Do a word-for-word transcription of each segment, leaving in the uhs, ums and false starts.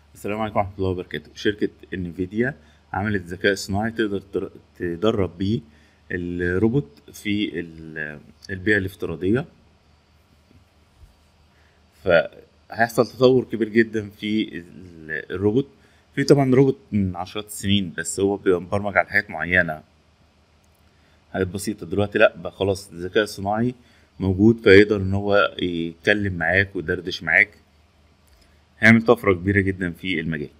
السلام عليكم ورحمة الله وبركاته. شركة انفيديا عملت ذكاء صناعي تقدر تر- تدرب بيه الروبوت في ال- البيئة الافتراضية. فهيحصل تطور كبير جدا في ال- الروبوت. في طبعا روبوت من عشرات السنين، بس هو بيبقى مبرمج على حاجات معينة، حاجات بسيطة. دلوقتي لأ، بقى خلاص الذكاء الصناعي موجود، فيقدر إن هو يتكلم معاك ويدردش معاك. هيعمل طفرة كبيرة جدا في المجال.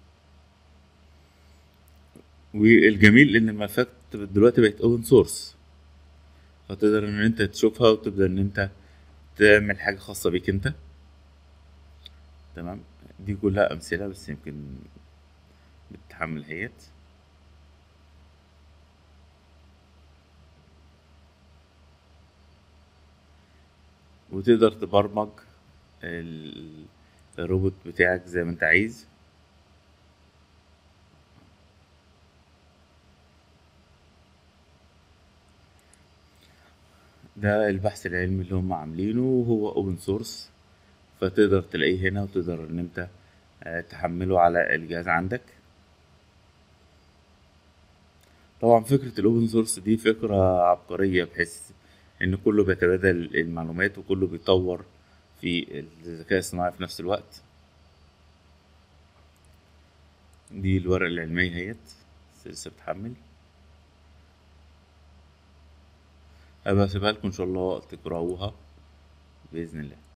والجميل ان الملفات دلوقتي بقت اوبن سورس، فتقدر ان انت تشوفها وتبدا ان انت تعمل حاجه خاصه بيك انت. تمام. دي كلها امثله بس يمكن بتتحمل هيت. وتقدر تبرمج ال- الروبوت بتاعك زي ما انت عايز. ده البحث العلمي اللي هم عاملينه، وهو اوبن سورس، فتقدر تلاقيه هنا وتقدر ان انت آه، تحمله على الجهاز عندك. طبعا فكرة الأوبن سورس دي فكرة عبقرية، بحيث إن كله بيتبادل المعلومات وكله بيطور في الذكاء الصناعي في نفس الوقت. دي الورقة العلمية اهيت، بس لسه بتحمل. هبقى أسيبها لكم إن شاء الله تقرأوها بإذن الله.